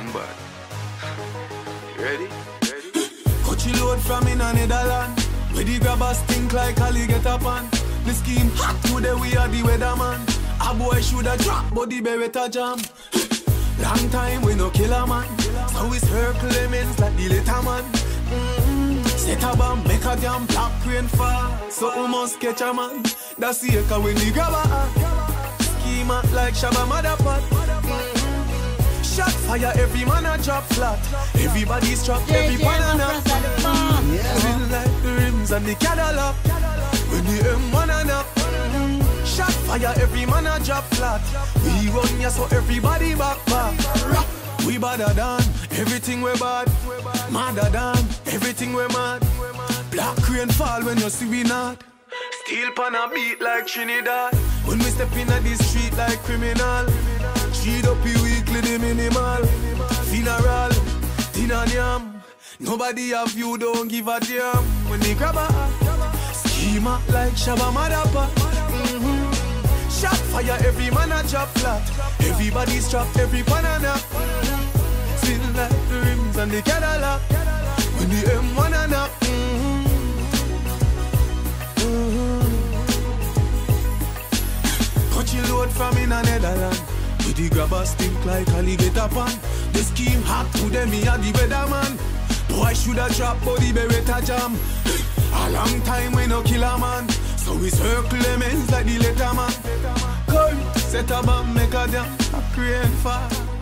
gang bad. Ready? Coachy load from in a Netherland. Where the grabbers stink like Ali get up on. The scheme hot today, we are the weatherman. A boy shoulda drop, but the beretta jam. Long time we no kill a man. So we circle lemons like the little man. Set a bomb, make a damn black rain fall. So we must catch a man. That's the echo when the grabber schema like Shabba Motherpot. Shot fire, every man a drop flat. Everybody's trapped, every banana. Feel like the rims and the Cadillac. When the M1 and up. Shot fire, every man a drop flat. We run ya so everybody back. We badder than everything we bad. Madder than everything we mad. Black rain fall when you see we not. Steel pan a beat like Trinidad. When we step in the street like criminal. Cheat up you weekly the minimal. Funeral, dinner yam. Nobody have you, don't give a damn. When they grab a schema like Shabba Motherpot. Shot fire, every man a drop flat. Everybody's trapped, every banana. Feel like the rims and the Cadillac. When the M1 and up. Coachy load from in a Netherland. With the grabbers stink like Ali get up on. The scheme hot to them, me a the weatherman. Boy shoulda drop, but the beretta jam. A long time we no kill a man. So we circle lemons like the letter man. Curry, set a bomb, make a damn, a crane fall.